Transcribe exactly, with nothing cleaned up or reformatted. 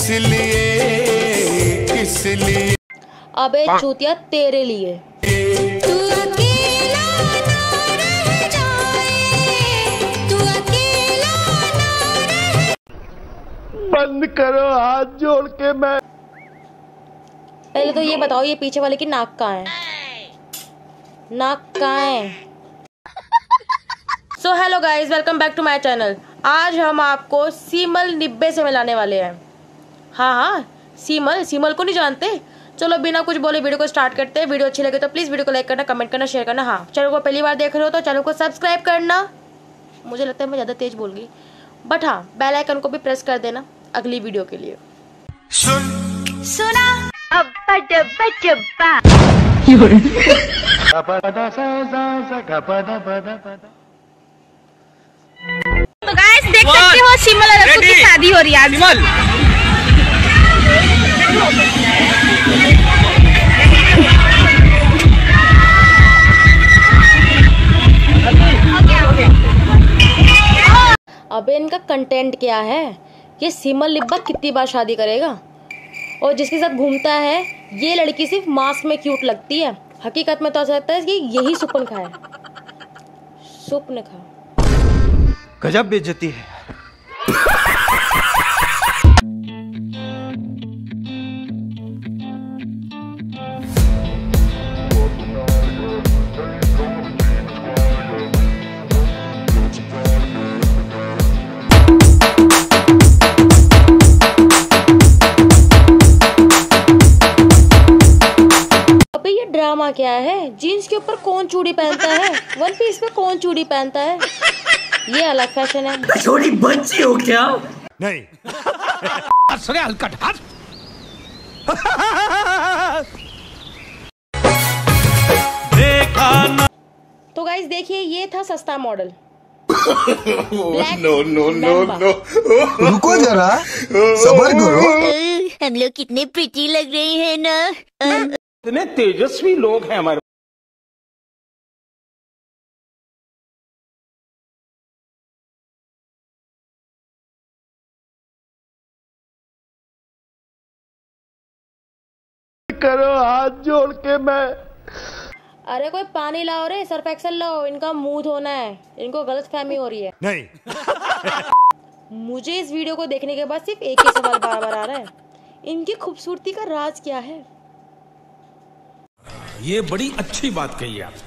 किस लिए किस लिए अबे चूतिया तेरे लिए। तू अकेला ना रह जाए, तू अकेला ना रह। बंद करो हाथ जोड़ के। मैं पहले तो ये बताओ, ये पीछे वाले की नाक कहाँ है? नाक कहाँ है? So hello guys, welcome back to my channel. आज हम आपको सीमल निब्बे से मिलाने वाले हैं। हाँ हाँ सीमल, सीमल को नहीं जानते? चलो बिना कुछ बोले वीडियो को स्टार्ट करते हैं। वीडियो अच्छी लगे तो प्लीज वीडियो को लाइक करना, कमेंट करना, शेयर करना। हाँ, चैनल को पहली बार देख रहे हो तो चैनल को सब्सक्राइब करना। मुझे लगता है मैं ज्यादा तेज बोल गई, बट हाँ बेल आइकन को भी प्रेस कर देना अगली वीडियो के लिए। सुन सुना अब्बा डब्बा डब्बा। तो गाइस देख सकते हो सीमल और रसूल की शादी हो रही है आज। अबे इनका कंटेंट क्या है? ये सीमल निब्बा कितनी बार शादी करेगा? और जिसके साथ घूमता है ये लड़की सिर्फ मास्क में क्यूट लगती है, हकीकत में तो ऐसा लगता है कि यही सुपन खा है। सुपन खा। गजब बेइज्जती है। ड्रामा क्या है? जीन्स के ऊपर कौन चूड़ी पहनता है? वन पीस में कौन चूड़ी पहनता है? ये अलग फैशन है। छोटी बच्ची हो क्या? नहीं सुने हल्का ढाट। तो गाइस देखिए, ये था सस्ता model. No no no no रुको जरा, सबर करो। हम लोग कितने प्रिटी लग रहे हैं ना। इतने तेजस्वी लोग हैं हमारे। करो हाथ जोड़ के। मैं अरे कोई पानी लाओ रे, सर्फ एक्सेल लाओ, इनका मुंह धोना है। इनको गलत फहमी हो रही है। नहीं। मुझे इस वीडियो को देखने के बाद सिर्फ एक ही सवाल बार बार आ रहा है, इनकी खूबसूरती का राज क्या है? ये बड़ी अच्छी बात कही आप।